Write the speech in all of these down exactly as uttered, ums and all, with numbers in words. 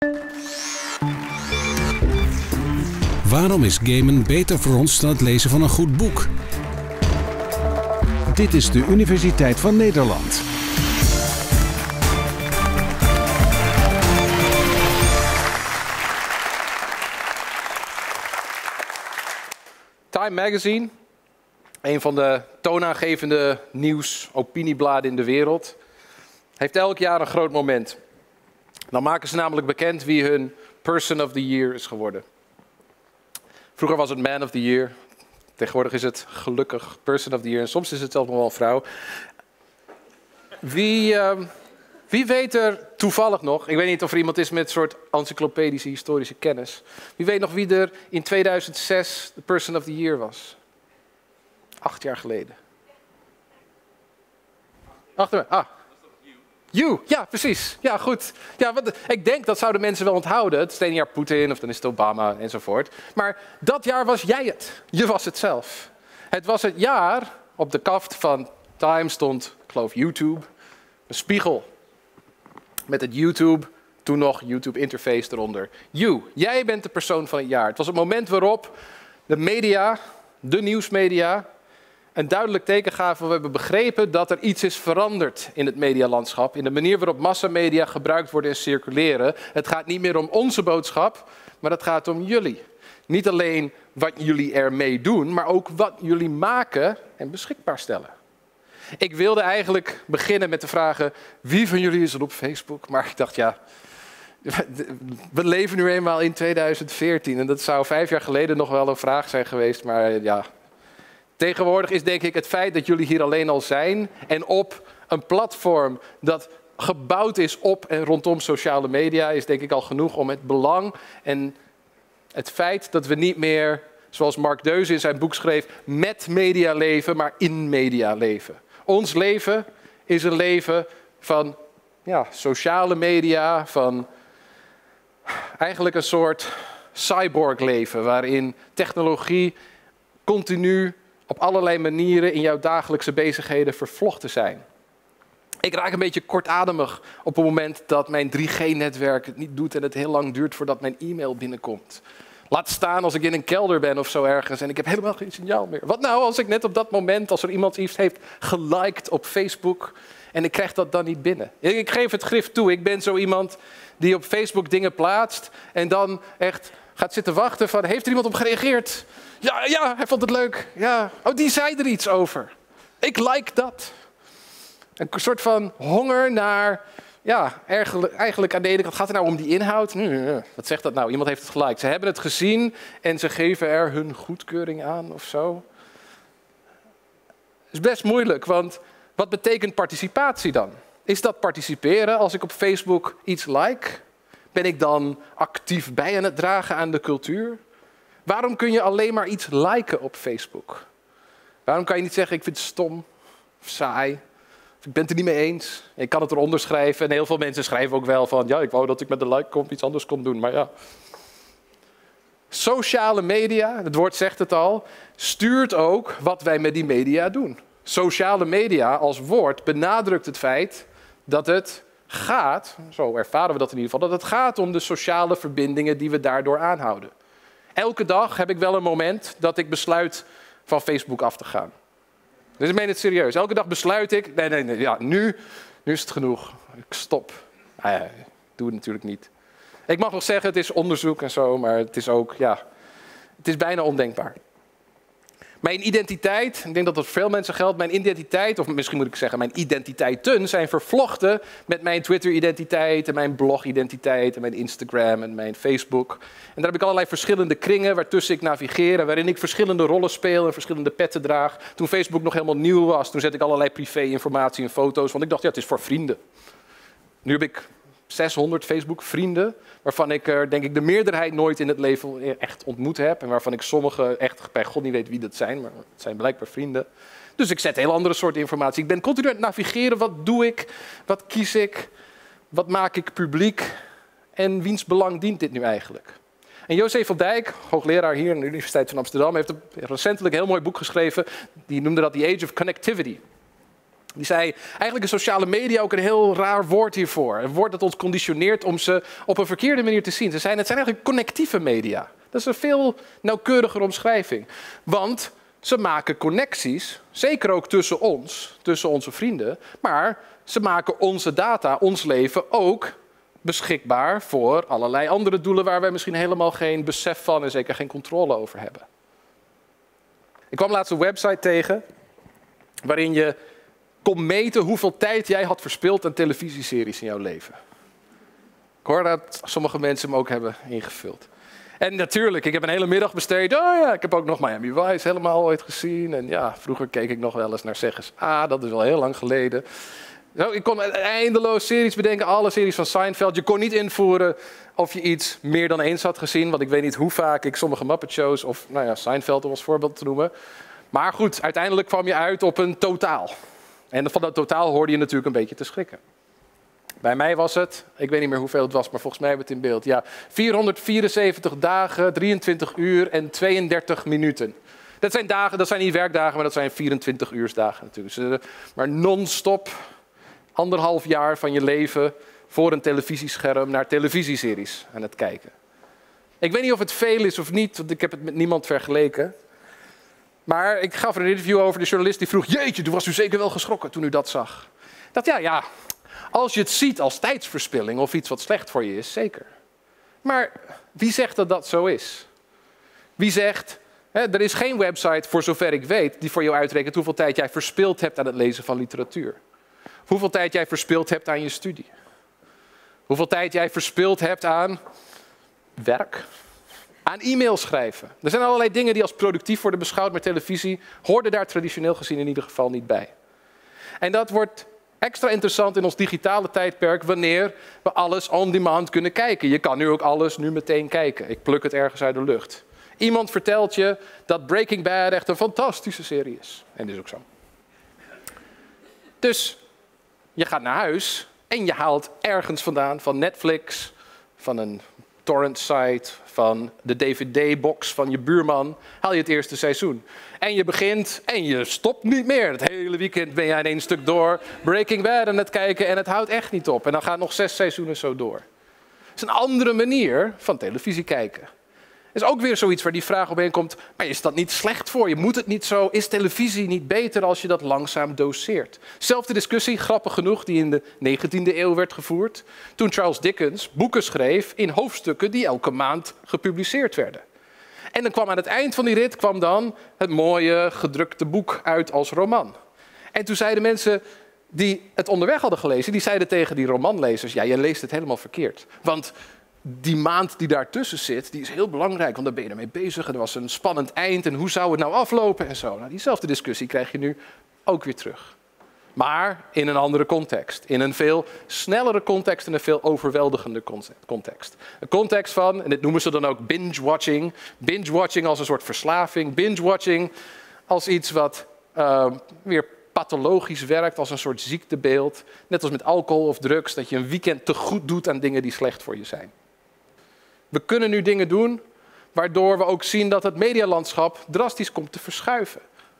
Waarom is gamen beter voor ons dan het lezen van een goed boek? Dit is de Universiteit van Nederland. Time Magazine, een van de toonaangevende nieuws-opiniebladen in de wereld, heeft elk jaar een groot moment. Dan maken ze namelijk bekend wie hun Person of the Year is geworden. Vroeger was het Man of the Year. Tegenwoordig is het gelukkig Person of the Year. En soms is het zelfs nog wel een vrouw. Wie, uh, wie weet er toevallig nog, ik weet niet of er iemand is met een soort encyclopedische historische kennis. Wie weet nog wie er in tweeduizend zes de Person of the Year was? Acht jaar geleden. Achter, ah. You, ja, precies. Ja, goed. Ja, wat, ik denk dat zouden mensen wel onthouden. Het is het ene jaar Poetin of dan is het Obama enzovoort. Maar dat jaar was jij het. Je was het zelf. Het was het jaar, op de kaft van Time stond, ik geloof, YouTube. Een spiegel. Met het YouTube, toen nog YouTube interface eronder. You, jij bent de persoon van het jaar. Het was het moment waarop de media, de nieuwsmedia, een duidelijk teken gaven. We hebben begrepen dat er iets is veranderd in het medialandschap. In de manier waarop massamedia gebruikt worden en circuleren. Het gaat niet meer om onze boodschap, maar het gaat om jullie. Niet alleen wat jullie ermee doen, maar ook wat jullie maken en beschikbaar stellen. Ik wilde eigenlijk beginnen met de vragen, wie van jullie is er op Facebook? Maar ik dacht, ja, we leven nu eenmaal in tweeduizend veertien. En dat zou vijf jaar geleden nog wel een vraag zijn geweest, maar ja. Tegenwoordig is denk ik het feit dat jullie hier alleen al zijn en op een platform dat gebouwd is op en rondom sociale media, is denk ik al genoeg om het belang en het feit dat we niet meer, zoals Mark Deuze in zijn boek schreef, met media leven, maar in media leven. Ons leven is een leven van ja, sociale media, van eigenlijk een soort cyborg leven, waarin technologie continu op allerlei manieren in jouw dagelijkse bezigheden vervlochten zijn. Ik raak een beetje kortademig op het moment dat mijn drie G netwerk het niet doet en het heel lang duurt voordat mijn e-mail binnenkomt. Laat staan als ik in een kelder ben of zo ergens en ik heb helemaal geen signaal meer. Wat nou als ik net op dat moment, als er iemand iets heeft geliked op Facebook en ik krijg dat dan niet binnen? Ik geef het grif toe, ik ben zo iemand die op Facebook dingen plaatst en dan echt gaat zitten wachten van, heeft er iemand op gereageerd? Ja, ja, hij vond het leuk. Ja. Oh, die zei er iets over. Ik like dat. Een soort van honger naar, ja, eigenlijk aan de ene kant gaat het nou om die inhoud. Wat zegt dat nou? Iemand heeft het geliked. Ze hebben het gezien en ze geven er hun goedkeuring aan of zo. Het is best moeilijk, want wat betekent participatie dan? Is dat participeren als ik op Facebook iets like? Ben ik dan actief bij aan het dragen aan de cultuur? Waarom kun je alleen maar iets liken op Facebook? Waarom kan je niet zeggen, ik vind het stom, of saai, of ik ben het er niet mee eens. Ik kan het eronder schrijven en heel veel mensen schrijven ook wel van, ja, ik wou dat ik met de like-comp iets anders kon doen, maar ja. Sociale media, het woord zegt het al, stuurt ook wat wij met die media doen. Sociale media als woord benadrukt het feit dat het gaat, zo ervaren we dat in ieder geval, dat het gaat om de sociale verbindingen die we daardoor aanhouden. Elke dag heb ik wel een moment dat ik besluit van Facebook af te gaan. Dus ik meen het serieus. Elke dag besluit ik, nee, nee, nee, ja, nu, nu is het genoeg. Ik stop. Ah, ja, ik doe het natuurlijk niet. Ik mag nog zeggen, het is onderzoek en zo, maar het is ook, ja, het is bijna ondenkbaar. Mijn identiteit, ik denk dat dat voor veel mensen geldt, mijn identiteit, of misschien moet ik zeggen mijn identiteiten, zijn vervlochten met mijn Twitter-identiteit en mijn blog-identiteit en mijn Instagram en mijn Facebook. En daar heb ik allerlei verschillende kringen waartussen ik navigeer en waarin ik verschillende rollen speel en verschillende petten draag. Toen Facebook nog helemaal nieuw was, toen zette ik allerlei privé-informatie en foto's, want ik dacht, ja, het is voor vrienden. Nu heb ik zeshonderd Facebook-vrienden, waarvan ik er denk ik de meerderheid nooit in het leven echt ontmoet heb. En waarvan ik sommige echt bij God niet weet wie dat zijn, maar het zijn blijkbaar vrienden. Dus ik zet een heel andere soort informatie. Ik ben continu aan het navigeren. Wat doe ik? Wat kies ik? Wat maak ik publiek? En wiens belang dient dit nu eigenlijk? En José van Dijk, hoogleraar hier aan de Universiteit van Amsterdam, heeft een recentelijk een heel mooi boek geschreven. Die noemde dat The Age of Connectivity. Die zei, eigenlijk is sociale media ook een heel raar woord hiervoor. Een woord dat ons conditioneert om ze op een verkeerde manier te zien. Ze zeiden, het zijn eigenlijk connectieve media. Dat is een veel nauwkeuriger omschrijving. Want ze maken connecties, zeker ook tussen ons, tussen onze vrienden. Maar ze maken onze data, ons leven ook beschikbaar voor allerlei andere doelen waar wij misschien helemaal geen besef van en zeker geen controle over hebben. Ik kwam laatst een website tegen waarin je kon meten hoeveel tijd jij had verspild aan televisieseries in jouw leven. Ik hoor dat sommige mensen hem ook hebben ingevuld. En natuurlijk, ik heb een hele middag besteed. Oh ja, ik heb ook nog Miami Vice helemaal ooit gezien. En ja, vroeger keek ik nog wel eens naar Zeg eens Ah, dat is wel heel lang geleden. Zo, ik kon eindeloos series bedenken, alle series van Seinfeld. Je kon niet invoeren of je iets meer dan eens had gezien. Want ik weet niet hoe vaak ik sommige Muppet Shows of nou ja, Seinfeld om als voorbeeld te noemen. Maar goed, uiteindelijk kwam je uit op een totaal. En van dat totaal hoorde je natuurlijk een beetje te schrikken. Bij mij was het, ik weet niet meer hoeveel het was, maar volgens mij hebben we het in beeld. Ja, vierhonderdvierenzeventig dagen, drieëntwintig uur en tweeëndertig minuten. Dat zijn dagen, dat zijn niet werkdagen, maar dat zijn vierentwintig uursdagen natuurlijk. Dus, maar non-stop, anderhalf jaar van je leven voor een televisiescherm naar televisieseries aan het kijken. Ik weet niet of het veel is of niet, want ik heb het met niemand vergeleken. Maar ik gaf er een interview over, de journalist die vroeg, jeetje, toen was u zeker wel geschrokken toen u dat zag. Ik dacht, ja, ja, als je het ziet als tijdsverspilling of iets wat slecht voor je is, zeker. Maar wie zegt dat dat zo is? Wie zegt, hè, er is geen website, voor zover ik weet, die voor jou uitrekent hoeveel tijd jij verspild hebt aan het lezen van literatuur. Hoeveel tijd jij verspild hebt aan je studie. Hoeveel tijd jij verspild hebt aan werk. Aan e-mail schrijven. Er zijn allerlei dingen die als productief worden beschouwd, maar televisie hoorde daar traditioneel gezien in ieder geval niet bij. En dat wordt extra interessant in ons digitale tijdperk wanneer we alles on demand kunnen kijken. Je kan nu ook alles nu meteen kijken. Ik pluk het ergens uit de lucht. Iemand vertelt je dat Breaking Bad echt een fantastische serie is. En dat is ook zo. Dus je gaat naar huis en je haalt ergens vandaan, van Netflix, van een torrent site, van de D V D-box van je buurman, haal je het eerste seizoen. En je begint en je stopt niet meer. Het hele weekend ben jij in één stuk door Breaking Bad aan het kijken en het houdt echt niet op. En dan gaan nog zes seizoenen zo door. Het is een andere manier van televisie kijken. Het is ook weer zoiets waar die vraag op heen komt, maar is dat niet slecht voor je? Moet het niet zo? Is televisie niet beter als je dat langzaam doseert? Zelfde discussie, grappig genoeg, die in de negentiende eeuw werd gevoerd, toen Charles Dickens boeken schreef in hoofdstukken die elke maand gepubliceerd werden. En dan kwam aan het eind van die rit kwam dan het mooie gedrukte boek uit als roman. En toen zeiden mensen die het onderweg hadden gelezen, die zeiden tegen die romanlezers, ja, je leest het helemaal verkeerd. Want die maand die daartussen zit, die is heel belangrijk, want daar ben je ermee bezig. En er was een spannend eind en hoe zou het nou aflopen en zo. Nou, diezelfde discussie krijg je nu ook weer terug. Maar in een andere context. In een veel snellere context en een veel overweldigender context. Een context van, en dit noemen ze dan ook binge-watching. Binge-watching als een soort verslaving. Binge-watching als iets wat uh, weer pathologisch werkt, als een soort ziektebeeld. Net als met alcohol of drugs, dat je een weekend te goed doet aan dingen die slecht voor je zijn. We kunnen nu dingen doen waardoor we ook zien dat het medialandschap drastisch komt te verschuiven.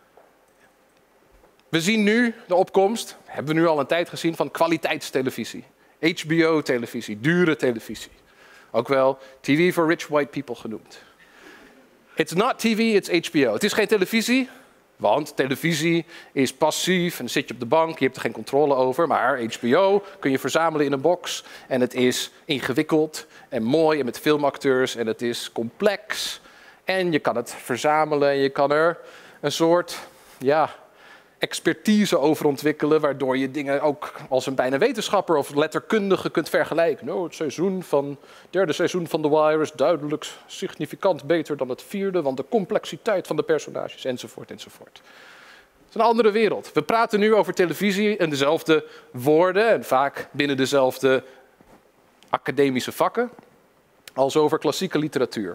We zien nu de opkomst, hebben we nu al een tijd gezien, van kwaliteitstelevisie. H B O-televisie, dure televisie. Ook wel T V for rich white people genoemd. It's not T V, it's H B O. Het is geen televisie, want televisie is passief en dan zit je op de bank, je hebt er geen controle over. Maar H B O kun je verzamelen in een box en het is ingewikkeld en mooi en met filmacteurs en het is complex. En je kan het verzamelen en je kan er een soort, ja, expertise over ontwikkelen, waardoor je dingen ook als een bijna wetenschapper of letterkundige kunt vergelijken. Nou, het seizoen van, derde seizoen van The Wire is duidelijk significant beter dan het vierde, want de complexiteit van de personages, enzovoort, enzovoort. Het is een andere wereld. We praten nu over televisie en dezelfde woorden, en vaak binnen dezelfde academische vakken, als over klassieke literatuur.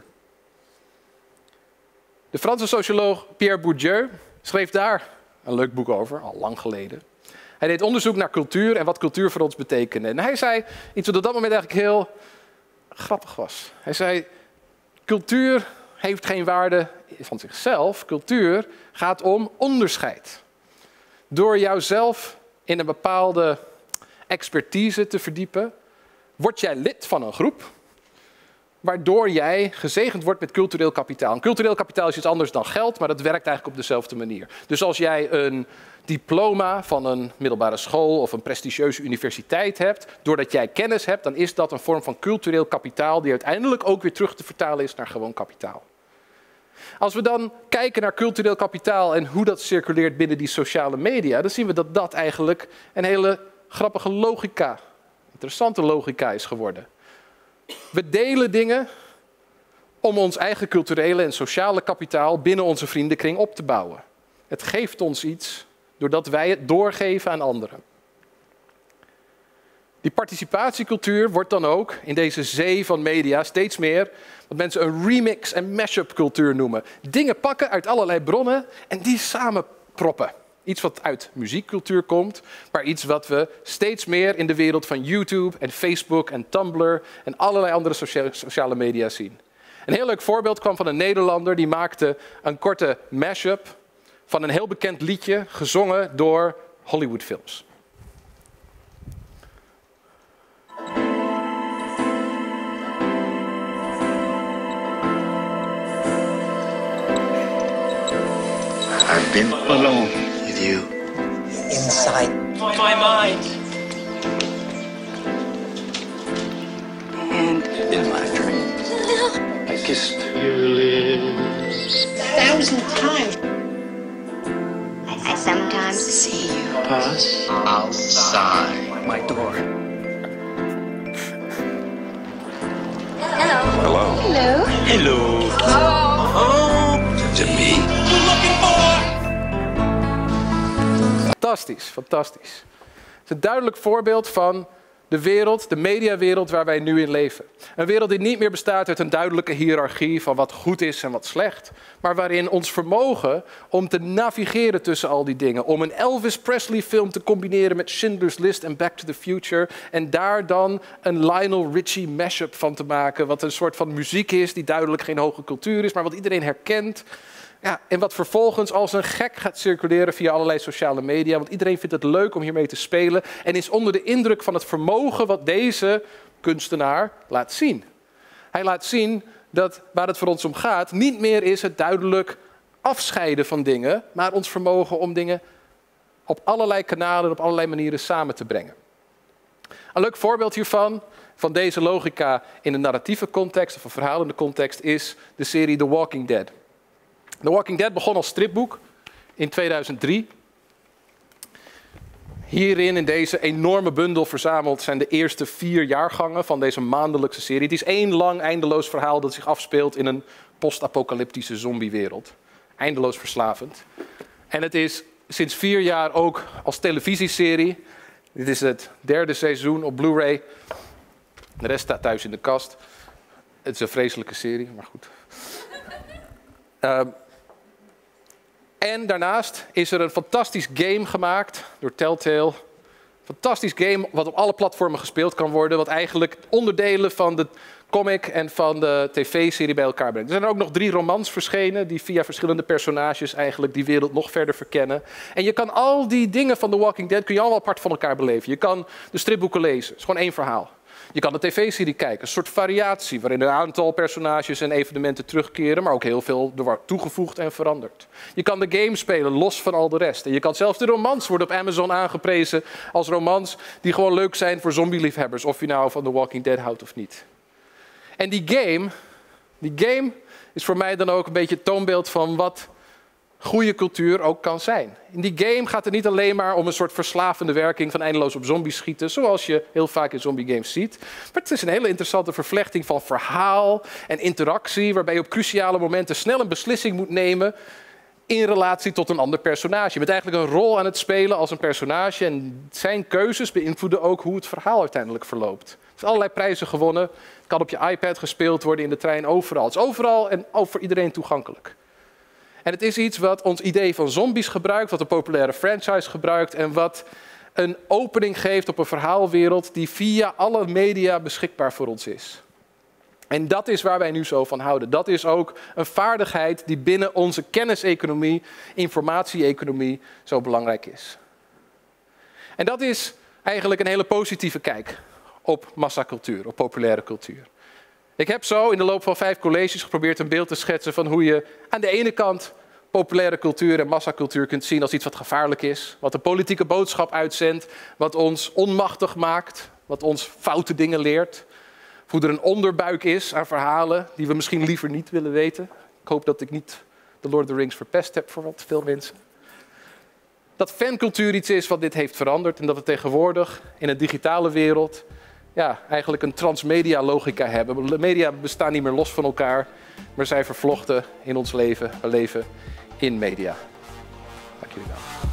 De Franse socioloog Pierre Bourdieu schreef daar een leuk boek over, al lang geleden. Hij deed onderzoek naar cultuur en wat cultuur voor ons betekende. En hij zei iets wat op dat moment eigenlijk heel grappig was. Hij zei, cultuur heeft geen waarde van zichzelf. Cultuur gaat om onderscheid. Door jouzelf in een bepaalde expertise te verdiepen, word jij lid van een groep, waardoor jij gezegend wordt met cultureel kapitaal. En cultureel kapitaal is iets anders dan geld, maar dat werkt eigenlijk op dezelfde manier. Dus als jij een diploma van een middelbare school of een prestigieuze universiteit hebt, doordat jij kennis hebt, dan is dat een vorm van cultureel kapitaal die uiteindelijk ook weer terug te vertalen is naar gewoon kapitaal. Als we dan kijken naar cultureel kapitaal en hoe dat circuleert binnen die sociale media, dan zien we dat dat eigenlijk een hele grappige logica, interessante logica is geworden. We delen dingen om ons eigen culturele en sociale kapitaal binnen onze vriendenkring op te bouwen. Het geeft ons iets doordat wij het doorgeven aan anderen. Die participatiecultuur wordt dan ook in deze zee van media steeds meer wat mensen een remix- en mashup cultuur noemen. Dingen pakken uit allerlei bronnen en die samen proppen. Iets wat uit muziekcultuur komt, maar iets wat we steeds meer in de wereld van YouTube en Facebook en Tumblr en allerlei andere sociale media zien. Een heel leuk voorbeeld kwam van een Nederlander die maakte een korte mashup van een heel bekend liedje gezongen door Hollywoodfilms. I've been alone with you. Inside my mind. And in my dreams. I kissed your lips. A thousand times. I, I sometimes see you Pass outside my door. Hello. Hello. Hello. Hello. Oh. Oh. To me. Fantastisch, fantastisch. Het is een duidelijk voorbeeld van de wereld, de mediawereld waar wij nu in leven. Een wereld die niet meer bestaat uit een duidelijke hiërarchie van wat goed is en wat slecht, maar waarin ons vermogen om te navigeren tussen al die dingen, om een Elvis Presley film te combineren met Schindler's List en Back to the Future en daar dan een Lionel Richie mashup van te maken, wat een soort van muziek is die duidelijk geen hoge cultuur is, maar wat iedereen herkent. Ja, en wat vervolgens als een gek gaat circuleren via allerlei sociale media. Want iedereen vindt het leuk om hiermee te spelen. En is onder de indruk van het vermogen wat deze kunstenaar laat zien. Hij laat zien dat waar het voor ons om gaat niet meer is het duidelijk afscheiden van dingen. Maar ons vermogen om dingen op allerlei kanalen, op allerlei manieren samen te brengen. Een leuk voorbeeld hiervan, van deze logica in een narratieve context of een verhalende context, is de serie The Walking Dead. The Walking Dead begon als stripboek in tweeduizend drie. Hierin, in deze enorme bundel verzameld, zijn de eerste vier jaargangen van deze maandelijkse serie. Het is één lang, eindeloos verhaal dat zich afspeelt in een post-apocalyptische zombiewereld. Eindeloos verslavend. En het is sinds vier jaar ook als televisieserie. Dit is het derde seizoen op Blu-ray. De rest staat thuis in de kast. Het is een vreselijke serie, maar goed. Uh, En daarnaast is er een fantastisch game gemaakt door Telltale. Fantastisch game wat op alle platformen gespeeld kan worden. Wat eigenlijk onderdelen van de comic en van de tv-serie bij elkaar brengt. Er zijn er ook nog drie romans verschenen die via verschillende personages eigenlijk die wereld nog verder verkennen. En je kan al die dingen van The Walking Dead kun je allemaal apart van elkaar beleven. Je kan de stripboeken lezen. Het is gewoon één verhaal. Je kan de tv-serie kijken, een soort variatie waarin een aantal personages en evenementen terugkeren, maar ook heel veel er wordt toegevoegd en veranderd. Je kan de game spelen los van al de rest. En je kan zelfs de romans worden op Amazon aangeprezen als romans die gewoon leuk zijn voor zombieliefhebbers, of je nou van The Walking Dead houdt of niet. En die game, die game is voor mij dan ook een beetje het toonbeeld van wat goede cultuur ook kan zijn. In die game gaat het niet alleen maar om een soort verslavende werking van eindeloos op zombies schieten, zoals je heel vaak in zombie games ziet. Maar het is een hele interessante vervlechting van verhaal en interactie, waarbij je op cruciale momenten snel een beslissing moet nemen in relatie tot een ander personage. Je bent eigenlijk een rol aan het spelen als een personage en zijn keuzes beïnvloeden ook hoe het verhaal uiteindelijk verloopt. Er zijn allerlei prijzen gewonnen. Het kan op je iPad gespeeld worden, in de trein, overal. Het is overal en voor iedereen toegankelijk. En het is iets wat ons idee van zombies gebruikt, wat een populaire franchise gebruikt en wat een opening geeft op een verhaalwereld die via alle media beschikbaar voor ons is. En dat is waar wij nu zo van houden. Dat is ook een vaardigheid die binnen onze kenniseconomie, informatie-economie zo belangrijk is. En dat is eigenlijk een hele positieve kijk op massacultuur, op populaire cultuur. Ik heb zo in de loop van vijf colleges geprobeerd een beeld te schetsen van hoe je aan de ene kant populaire cultuur en massacultuur kunt zien als iets wat gevaarlijk is, wat een politieke boodschap uitzendt, wat ons onmachtig maakt, wat ons foute dingen leert. Of hoe er een onderbuik is aan verhalen die we misschien liever niet willen weten. Ik hoop dat ik niet The Lord of the Rings verpest heb voor wat veel mensen. Dat fancultuur iets is wat dit heeft veranderd en dat we tegenwoordig in een digitale wereld ja, eigenlijk een transmedia logica hebben. De media bestaan niet meer los van elkaar, maar zijn vervlochten in ons leven. We leven in media. Dank jullie wel.